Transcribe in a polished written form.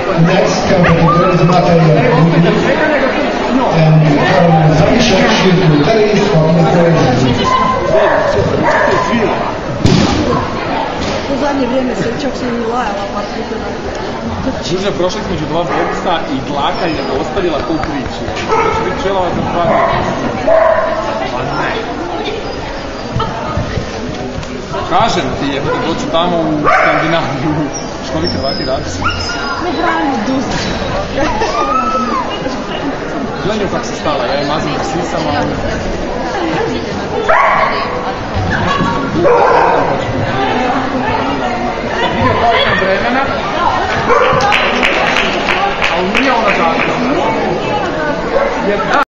Next company is Mateja and Karolina Zawiszek, she's the guitarist from the Crazy. U zadnje vrijeme se čak se i lajala par puta. Duža prošla između dva boksa i dlaka je ostavila tu priču. Znači biti čelava za pravi. Kažem ti je, doću tamo u Skandinaviju, što mi Hrvati radi? Ne hranimo duzi. Gledaju kako se stala, ja je mazim po sisama. Vidio koliko vremena, ali nije ona zakon.